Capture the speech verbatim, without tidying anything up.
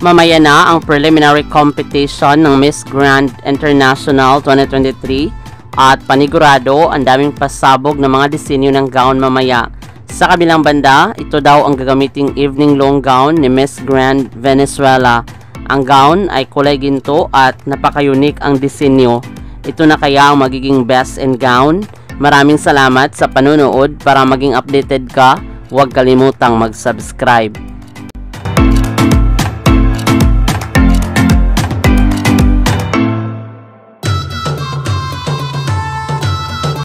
Mamaya na ang preliminary competition ng Miss Grand International twenty twenty-three at panigurado ang daming pasabog na mga disenyo ng gown mamaya. Sa kabilang banda, ito daw ang gagamiting evening long gown ni Miss Grand Venezuela. Ang gown ay kulay ginto at napaka-unique ang disenyo. Ito na kaya ang magiging best in gown? Maraming salamat sa panunood. Para maging updated ka, huwag kalimutang mag-subscribe.